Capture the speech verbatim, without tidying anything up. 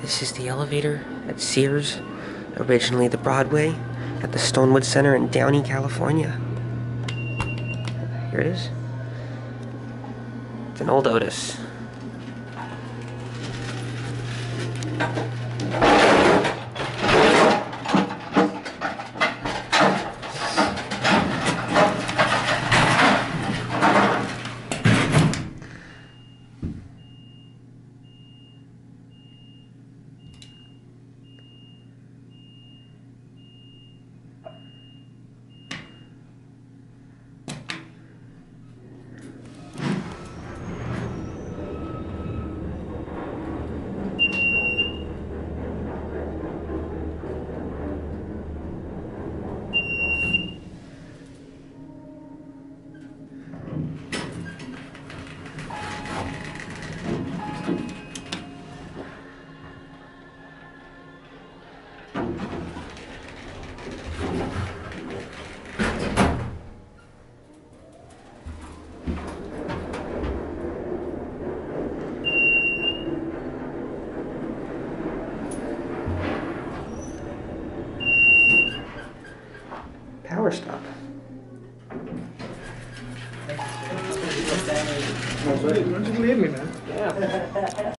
This is the elevator at Sears, originally the Broadway, at the Stonewood Center in Downey, California. Here it is. It's an old Otis. Power stop. Why don't you leave me, man? Yeah.